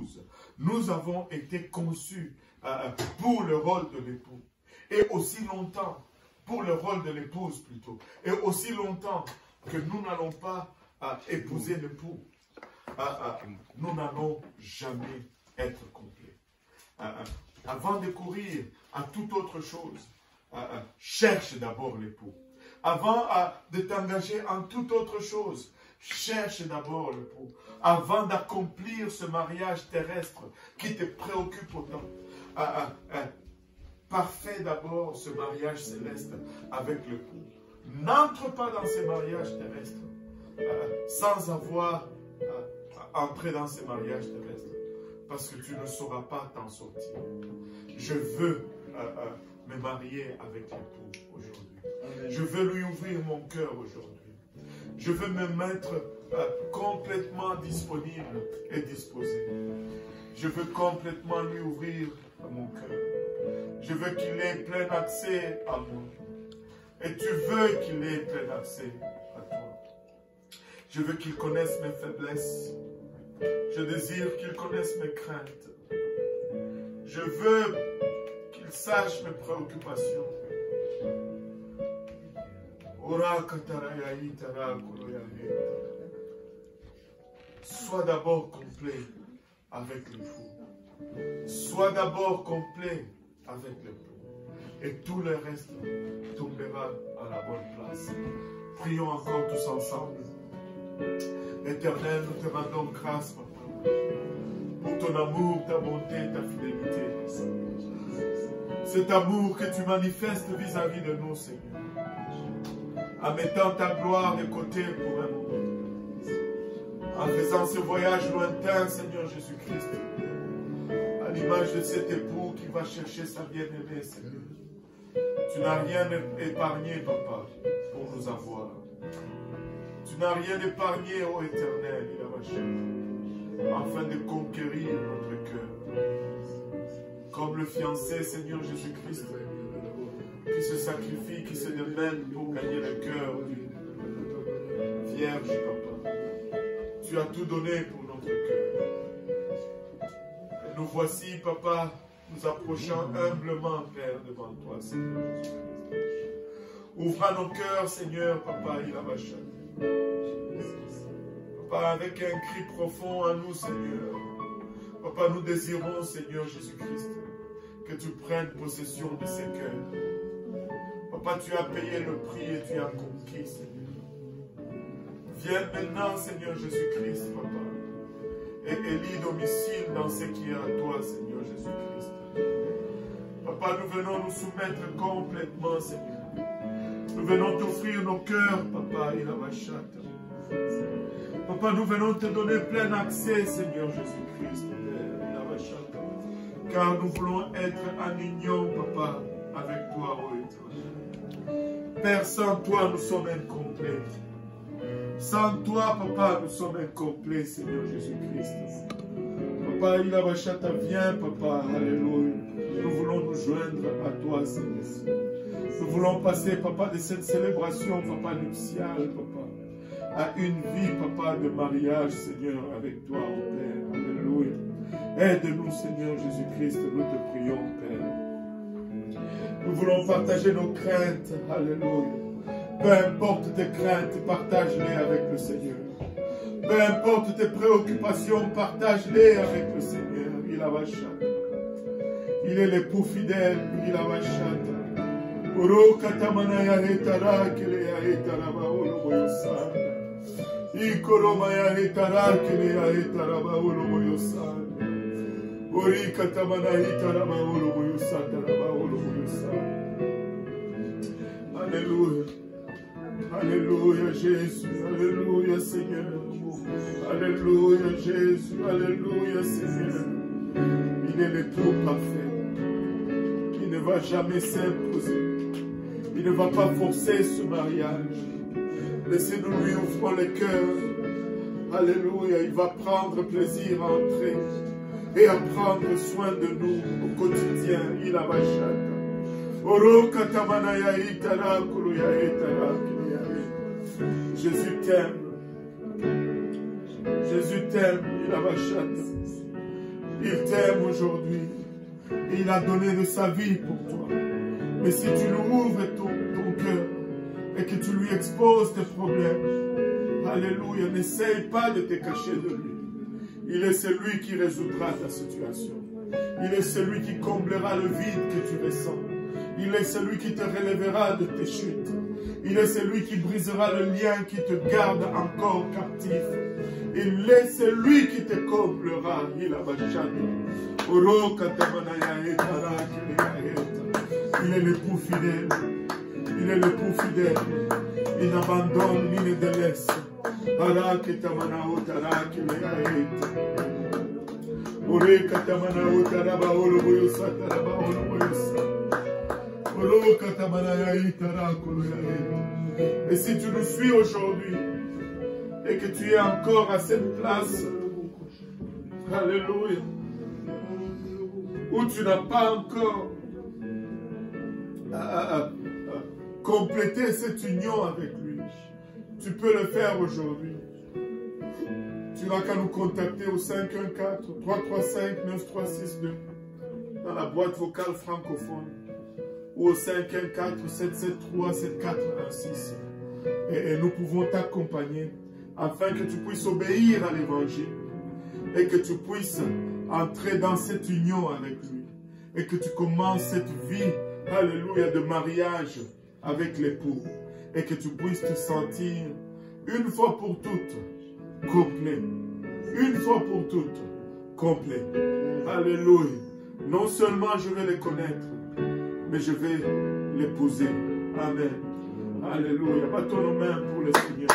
l'épouse. Nous avons été conçus pour le rôle de l'époux. Et aussi longtemps, pour le rôle de l'épouse plutôt. Et aussi longtemps que nous n'allons pas épouser l'époux, nous n'allons jamais être complets. Avant de courir à toute autre chose, cherche d'abord l'époux. Avant de t'engager en toute autre chose, cherche d'abord l'époux. Avant d'accomplir ce mariage terrestre qui te préoccupe autant, parfait d'abord ce mariage céleste avec l'époux. N'entre pas dans ces mariages terrestres sans avoir entré dans ces mariages terrestres, parce que tu ne sauras pas t'en sortir. Je veux me marier avec l'époux aujourd'hui. Je veux lui ouvrir mon cœur aujourd'hui. Je veux me mettre complètement disponible et disposé. Je veux complètement lui ouvrir mon cœur. Je veux qu'il ait plein accès à moi. Et tu veux qu'il ait plein accès à toi. Je veux qu'il connaisse mes faiblesses. Je désire qu'il connaisse mes craintes. Je veux qu'il sache mes préoccupations. Sois d'abord complet avec le fou. Sois d'abord complet avec le fou. Et tout le reste tombera à la bonne place. Prions encore tous ensemble. Éternel, nous te rendons grâce, Papa, pour ton amour, ta bonté, ta fidélité. Cet amour que tu manifestes vis-à-vis de nous, Seigneur. En mettant ta gloire de côté pour un moment. En faisant ce voyage lointain, Seigneur Jésus-Christ. À l'image de cet époux qui va chercher sa bien-aimée, Seigneur. Tu n'as rien épargné, Papa, pour nous avoir. Tu n'as rien épargné, ô Éternel, afin de conquérir notre cœur. Comme le fiancé, Seigneur Jésus-Christ, qui se sacrifie, qui se démène pour gagner le cœur du vierge, Papa. Tu as tout donné pour notre cœur. Et nous voici, Papa, nous approchant humblement, Père, devant toi, Seigneur Jésus-Christ. Ouvre nos cœurs, Seigneur, Papa, Papa, avec un cri profond à nous, Seigneur. Papa, nous désirons, Seigneur Jésus-Christ, que tu prennes possession de ces cœurs. Papa, tu as payé le prix et tu as conquis, Seigneur. Viens maintenant, Seigneur Jésus-Christ, Papa, et élis domicile dans ce qui est à toi, Seigneur Jésus-Christ. Papa, nous venons nous soumettre complètement, Seigneur. Nous venons t'offrir nos cœurs, Papa, Papa, nous venons te donner plein accès, Seigneur Jésus-Christ, car nous voulons être en union, Papa, avec toi, ô Éternel. Père, sans toi, nous sommes incomplets. Sans toi, Papa, nous sommes incomplets, Seigneur Jésus-Christ. Papa, viens, Papa, alléluia. Nous voulons nous joindre à toi, Seigneur. Nous voulons passer, Papa, de cette célébration, Papa, nuptiale, Papa, à une vie, Papa, de mariage, Seigneur, avec toi, ô Père. Alléluia. Aide-nous, Seigneur Jésus-Christ, nous te prions, Père. Nous voulons partager nos craintes, alléluia. Peu importe tes craintes, partage-les avec le Seigneur. Peu importe tes préoccupations, partage-les avec le Seigneur. Il est l'époux fidèle, il a vachata. Oro katamana ya hetara kele ya hetara ba olo boyosana. Ikoroma ya hetara kele ya hetara ba olo boyosana. Ori katamana hetara ba olo boyosana ba olo boyosana. Alléluia. Alléluia Jésus. Alléluia Seigneur. Alléluia Jésus. Alléluia Seigneur. Il est l'époux parfait. Il ne va jamais s'imposer. Il ne va pas forcer ce mariage. Laissez-nous lui ouvrir le cœur. Alléluia. Il va prendre plaisir à entrer et à prendre soin de nous au quotidien. Il a vachata. Jésus t'aime. Jésus t'aime. Il a vachata. Il t'aime aujourd'hui. Et il a donné de sa vie pour toi. Mais si tu lui ouvres ton cœur et que tu lui exposes tes problèmes, alléluia, n'essaye pas de te cacher de lui. Il est celui qui résoudra ta situation. Il est celui qui comblera le vide que tu ressens. Il est celui qui te relèvera de tes chutes. Il est celui qui brisera le lien qui te garde encore captif. Il est celui qui te comblera. Il est l'époux fidèle. Il est l'époux fidèle. Il n'abandonne ni ne délaisse. Et si tu nous suis aujourd'hui et que tu es encore à cette place, alléluia, où tu n'as pas encore complété cette union avec lui, tu peux le faire aujourd'hui. Tu n'as qu'à nous contacter au 514-335-9362 dans la boîte vocale francophone ou au 514-773-7416 et nous pouvons t'accompagner afin que tu puisses obéir à l'évangile et que tu puisses entrer dans cette union avec lui et que tu commences cette vie, alléluia, de mariage avec l'époux et que tu puisses te sentir une fois pour toutes complet. Une fois pour toutes, complet. Alléluia. Non seulement je vais les connaître, mais je vais l'épouser. Amen. Alléluia. Battons nos mains pour le Seigneur.